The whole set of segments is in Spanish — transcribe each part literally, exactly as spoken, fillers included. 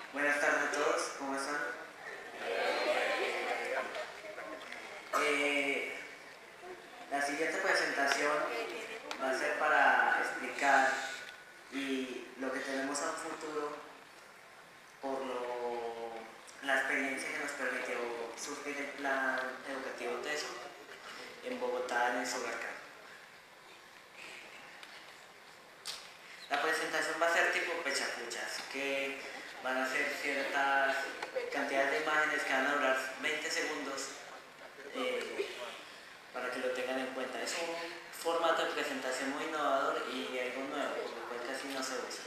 Buenas tardes a todos, ¿cómo están? Eh, la siguiente presentación va a ser para explicar y lo que tenemos a un futuro por lo, la experiencia que nos permitió surgir el plan educativo TESO en Bogotá, en el Solarca. La presentación va a ser tipo pechacuchas, que van a ser ciertas cantidades de imágenes que van a durar veinte segundos eh, para que lo tengan en cuenta. Es un formato de presentación muy innovador y algo nuevo, lo cual casi no se usa.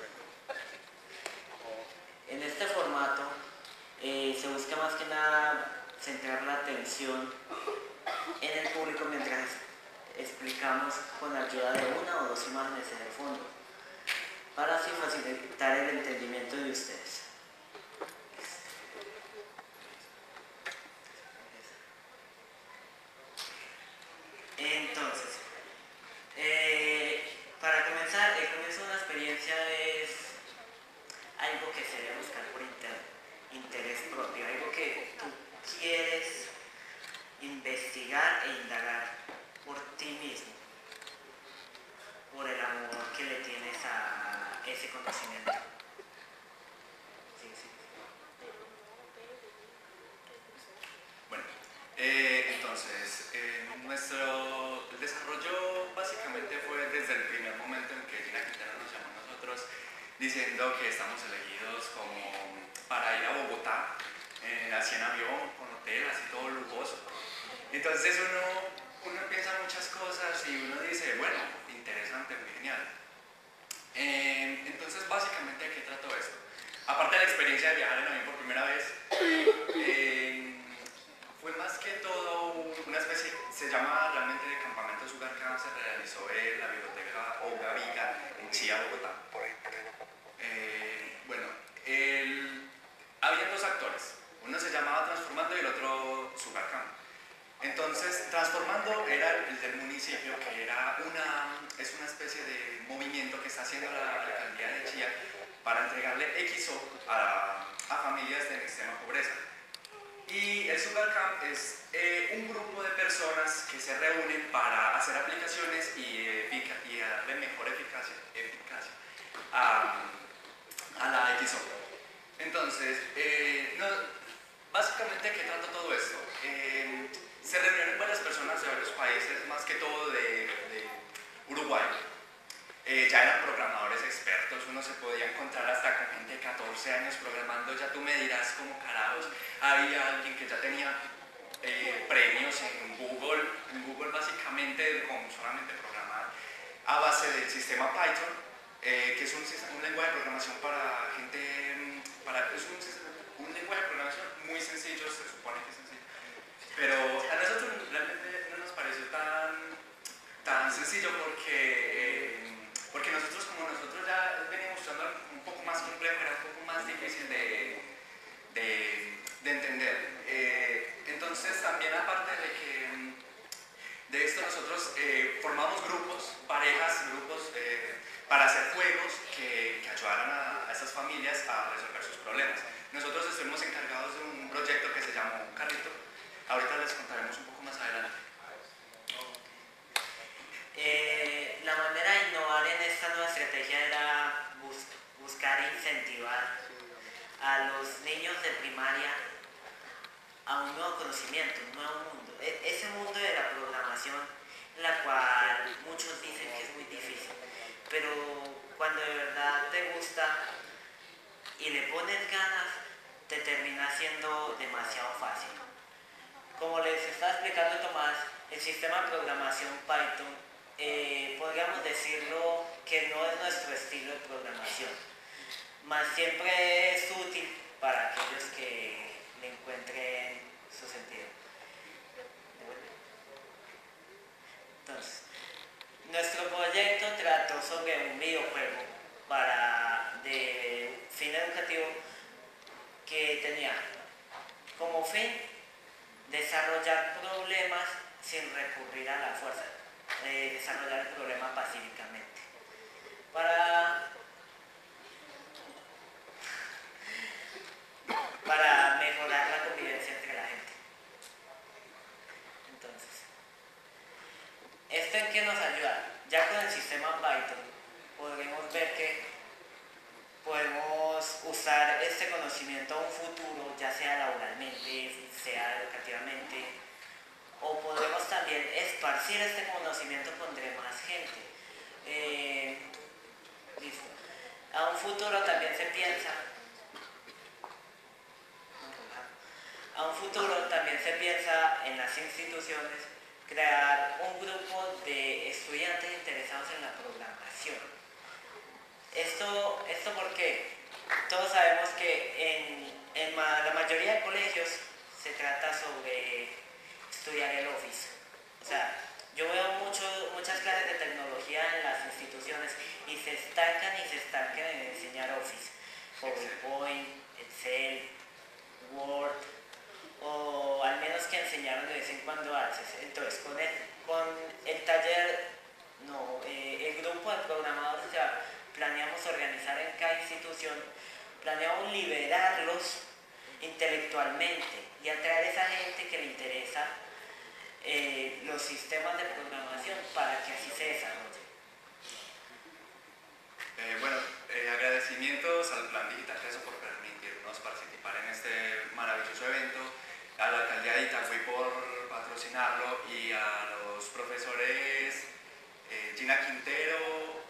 En este formato eh, se busca más que nada centrar la atención en el público mientras explicamos con la ayuda de una o dos imágenes en el fondo, para así facilitar el entendimiento de ustedes. Entonces, eh, para comenzar, el comienzo de una experiencia es algo que se debe buscar por inter, interés propio, algo que tú quieres investigar e indagar por ti mismo, por el amor que le tienes a ese conocimiento. Sí, sí. Bueno, eh, entonces, eh, nuestro desarrollo básicamente fue desde el primer momento en que Gina Quintero nos llamó a nosotros diciendo que estamos elegidos como para ir a Bogotá, eh, así en avión, con hotel, así todo lujoso. Entonces uno, uno piensa muchas cosas y uno dice, bueno, interesante, muy genial. Eh, entonces, básicamente, ¿de qué trató esto? Aparte de la experiencia de viajar en avión por primera vez, eh, fue más que todo una especie, se llama realmente el campamento Sugar Camp, se realizó en la biblioteca Olga Viga en Chía, Bogotá. Eh, bueno, el, había dos actores, uno se llamaba Transformando y el otro Sugar Camp. Entonces, Transformando era el del municipio, que era una, es una especie de movimiento que está haciendo la alcaldía de Chía para entregarle X O a, a familias de extrema pobreza. Y el Sugar Camp es eh, un grupo de personas que se reúnen para hacer aplicaciones y, eh, y darle mejor eficacia, eficacia a, a la X O. Entonces, eh, no, básicamente, ¿qué trata todo esto? Eh, se reunieron varias personas de varios países, más que todo de, de Uruguay. Eh, ya eran programadores expertos, uno se podía encontrar hasta con gente de catorce años programando, ya tú me dirás cómo carajos. Había alguien que ya tenía eh, premios en Google, en Google básicamente con solamente programar a base del sistema Python, eh, que es un, un lenguaje de programación para gente, para, es un, un lenguaje de programación muy sencillo, se supone que es sencillo, pero a nosotros realmente no nos pareció tan, tan sencillo porque, eh, porque nosotros como nosotros ya veníamos usando algo un poco más complejo, era un poco más difícil de, de, de entender. Eh, entonces también aparte de que de esto nosotros eh, formamos grupos, parejas, grupos eh, para hacer juegos que, que ayudaran a, a esas familias a resolver sus problemas. Nosotros estuvimos encargados de un proyecto que se llamó Carrito. Ahorita les contaremos un poco más adelante. Eh, la manera de innovar en esta nueva estrategia era bus buscar incentivar a los niños de primaria a un nuevo conocimiento, un nuevo mundo. E ese mundo de la programación, en la cual muchos dicen que es muy difícil, pero cuando de verdad te gusta y le pones ganas, te termina siendo demasiado fácil. Como les estaba explicando Tomás, el sistema de programación Python, eh, podríamos decirlo que no es nuestro estilo de programación, más siempre es útil para aquellos que le encuentren su sentido. Entonces, nuestro proyecto trató sobre un videojuego para, de fin educativo que tenía como fin desarrollar problemas sin recurrir a la fuerza, eh, desarrollar el problema pacíficamente. Para Ya con el sistema Python podremos ver que podemos usar este conocimiento a un futuro, ya sea laboralmente, sea educativamente, o podremos también esparcir este conocimiento con demás gente. Eh, listo. A un futuro también se piensa, a un futuro también se piensa en las instituciones crear un grupo de estudiantes interesados en la programación. Esto, esto porque todos sabemos que en, en ma, la mayoría de colegios se trata sobre estudiar el Office. O sea, yo veo mucho, muchas clases de tecnología en las instituciones y se estancan y se estancan en enseñar Office, PowerPoint, Excel, Word, o al menos que enseñaron de vez en cuando Access. Entonces, con el, con el taller, no, eh, el grupo de programadores, o sea, planeamos organizar en cada institución, planeamos liberarlos intelectualmente y atraer a esa gente que le interesa eh, los sistemas de programación para que así se desarrolle. Eh, bueno, eh, agradecimientos al Plan Digital Teso por permitirnos participar en este maravilloso evento, a la alcaldía de Itagüí por patrocinarlo y a los profesores eh, Gina Quintero,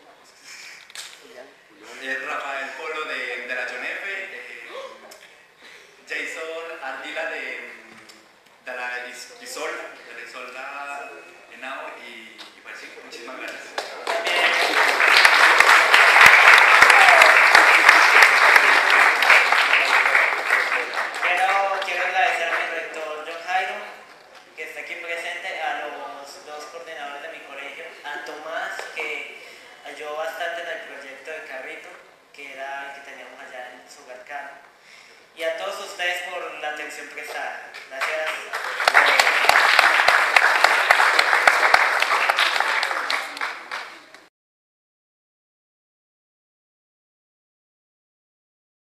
eh, Rafael Polo de, de la John F, eh, Jason Ardila de, de la Isol, de la Isola Henao y, y pues sí, muchísimas gracias. Quiero, quiero agradecer a mi rector John Jairo, que está aquí presente, a los dos coordinadores de mi colegio, a Tomás, que ayudó bastante en el proyecto de Carrito, que era el que teníamos allá en Sugarcano, y a todos ustedes por la atención prestada. Gracias.